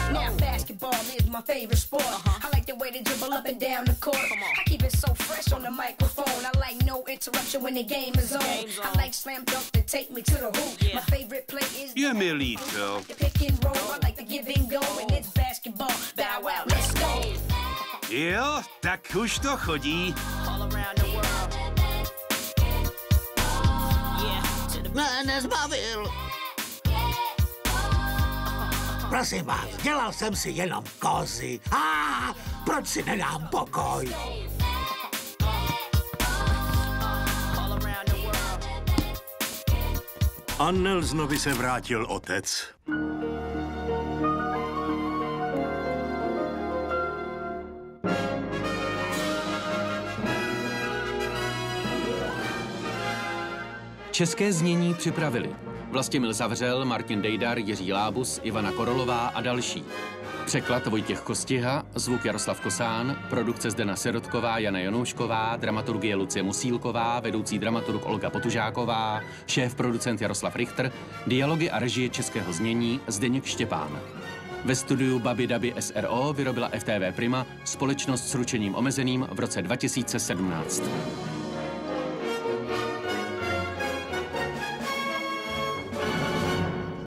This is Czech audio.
Now basketball is my favorite sport. I like the way they dribble up and down the court. I keep it so fresh on the microphone. I like no interruption when the game is on. I like slam dunk to take me to the hoop. My favorite play is Je mi líto. the pick and roll. I like the give and go, and it's basketball. Bow wow, let's go. Jo, tak už to chodí. Ne, nezbavil. Prosím vás, dělal jsem si jenom kozy. Proč si nedám pokoj? A Nelsonovi se vrátil otec. České znění připravili Vlastimil Zavřel, Martin Dejdar, Jiří Lábus, Ivana Korolová a další. Překlad Vojtěch Kostiha, zvuk Jaroslav Kosán, produkce Zdena Sirotková, Jana Janoušková, dramaturgie Lucie Musílková, vedoucí dramaturg Olga Potužáková, šéf producent Jaroslav Richter, dialogy a režie českého znění Zdeněk Štěpán. Ve studiu Babi Dabi SRO vyrobila FTV Prima, společnost s ručením omezeným v roce 2017.